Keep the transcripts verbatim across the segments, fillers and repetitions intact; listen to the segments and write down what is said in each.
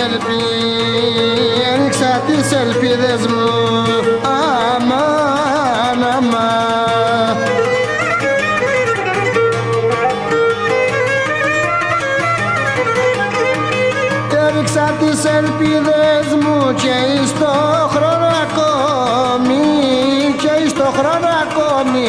ελπίδες, έριξα τις ελπίδες μου, αμάν, αμάν. Έριξα τις ελπίδες μου και εις το χρόνο ακόμη, και εις το χρόνο ακόμη.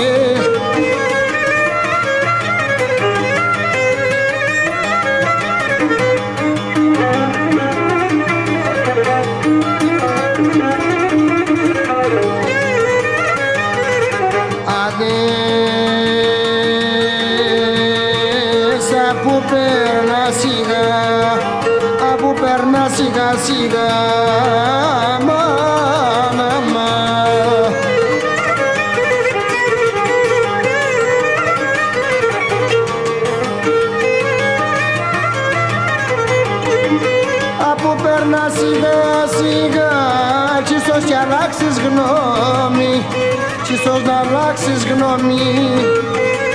Που περνά σιγά, που περνά σιγά σιγά, αμάν, αμάν. Που περνά σιγά σιγά, κι ίσως κι αλλάξεις γνώμη, κι ίσως να αλλάξεις γνώμη.